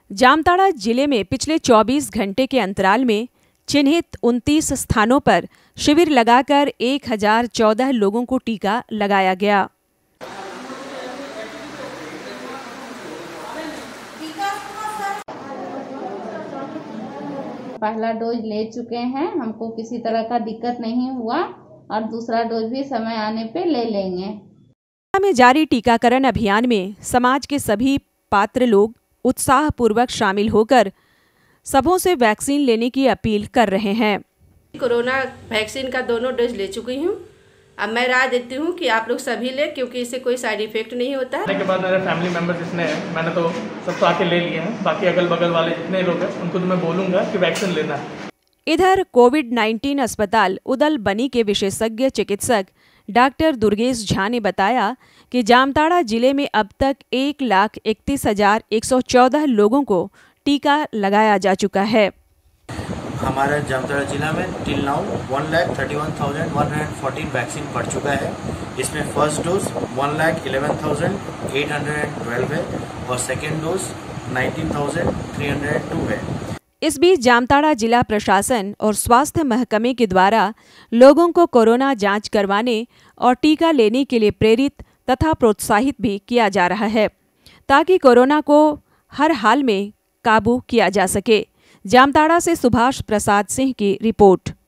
जामताड़ा जिले में पिछले 24 घंटे के अंतराल में चिन्हित 29 स्थानों पर शिविर लगाकर 1014 लोगों को टीका लगाया गया। पहला डोज ले चुके हैं, हमको किसी तरह का दिक्कत नहीं हुआ और दूसरा डोज भी समय आने पे ले लेंगे। में जारी टीकाकरण अभियान में समाज के सभी पात्र लोग उत्साहपूर्वक शामिल होकर सबों से वैक्सीन लेने की अपील कर रहे हैं। कोरोना वैक्सीन का दोनों डोज ले चुकी हूँ। अब मैं राय देती हूँ कि आप लोग सभी लें, क्योंकि इससे कोई साइड इफेक्ट नहीं होता है। के बाद मेरे फैमिली मेंबर जितने हैं, मैंने तो सबको आके ले लिए हैं। बाकी अगल बगल वाले जितने लोग हैं उनको तो मैं बोलूँगा कि वैक्सीन लेना है। इधर कोविड-19 अस्पताल उदल बनी के विशेषज्ञ चिकित्सक डॉक्टर दुर्गेश झा ने बताया कि जामताड़ा जिले में अब तक 1,31,114 लोगों को टीका लगाया जा चुका है। हमारे जामताड़ा जिला में टिल नाउ 1,31,114 वैक्सीन पड़ चुका है। इसमें फर्स्ट डोज 1,11,812 है और सेकेंड डोज 19,302 है। इस बीच जामताड़ा जिला प्रशासन और स्वास्थ्य महकमे के द्वारा लोगों को कोरोना जांच करवाने और टीका लेने के लिए प्रेरित तथा प्रोत्साहित भी किया जा रहा है, ताकि कोरोना को हर हाल में काबू किया जा सके। जामताड़ा से सुभाष प्रसाद सिंह की रिपोर्ट।